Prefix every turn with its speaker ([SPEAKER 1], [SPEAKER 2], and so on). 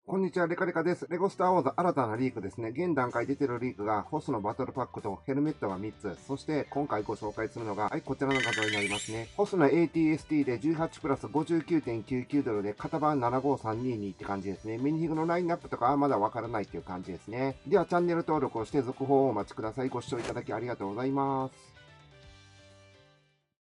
[SPEAKER 1] こんにちは、レカレカです。レゴスターウォーズ新たなリークですね。現段階出てるリークが、ホスのバトルパックとヘルメットが3つ。そして、今回ご紹介するのが、はい、こちらの画像になりますね。ホスの ATST で18プラス 59.99 ドルで、型番75322って感じですね。ミニフィグのラインナップとかはまだわからないっていう感じですね。では、チャンネル登録をして続報をお待ちください。ご視聴いただきありがとうございます。